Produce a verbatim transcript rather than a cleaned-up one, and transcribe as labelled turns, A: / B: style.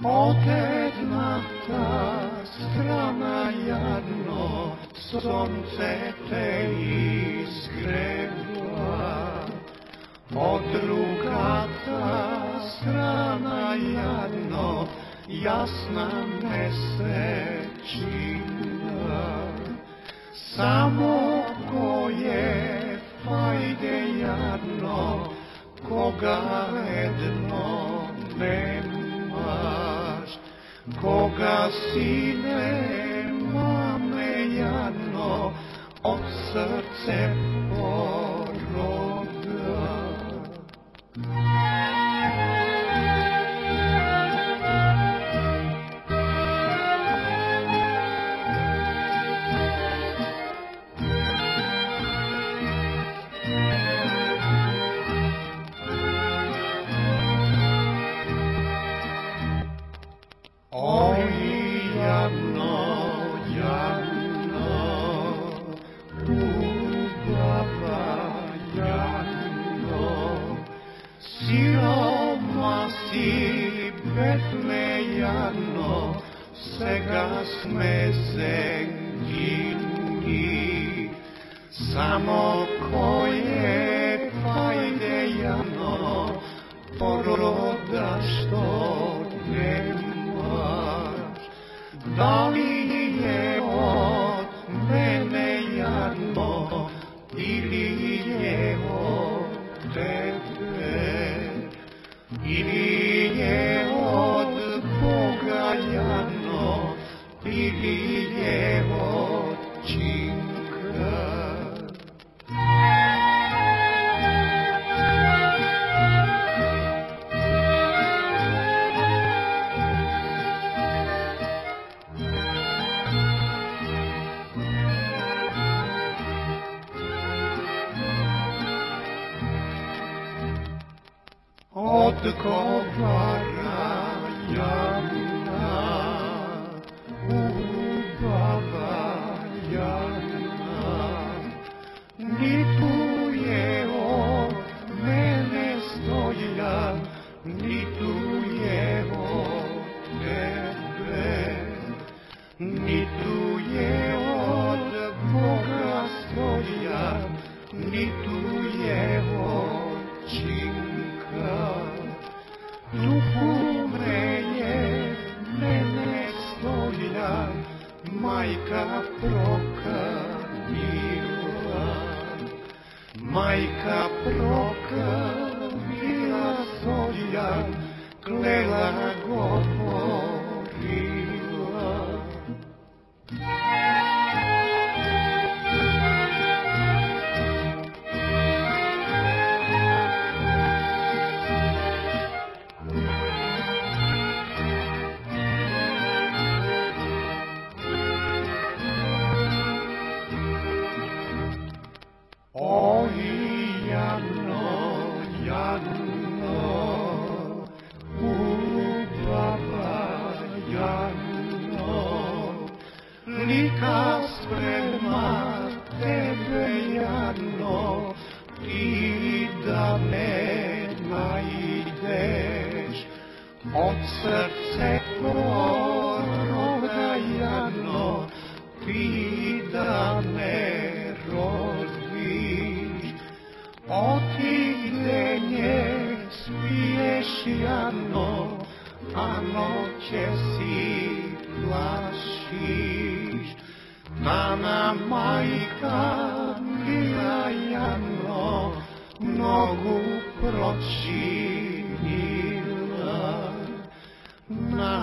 A: Od jednaka strana jadno, sonce te izgreva. Od drugata strana jadno, jasna mesečina. Samo ko je fajde jadno, koga jedno nemaš, koga sine mame jadno od srce poroda. Oj, jadno, jadno, ubava, jadno, siroma si, bedne jadno, svega sme zengini. Samo ko je fajde jadno, poroda što nema. Da li je od mene jadno ili je od tebe, ili je od Boga jadno ili je od činka. Odgovara jadna, ubava jadna, ni tu je od mene stojan, ni tu je od tebe, ni tu je od Boga stojan, ni tu je od činka. Duhu me je mene stojan, majka prokanila, majka prokanila stojan, klela govorila. Oj, jadno, jadno, ubava jadno, lika sprema tebe jadno, ti da me najdeš, od srce poroda jadno, ti da me rodiš. Otidenje spiješ jadno, a noće si plašiš. Dana majka mila jadno, nogu pročinila.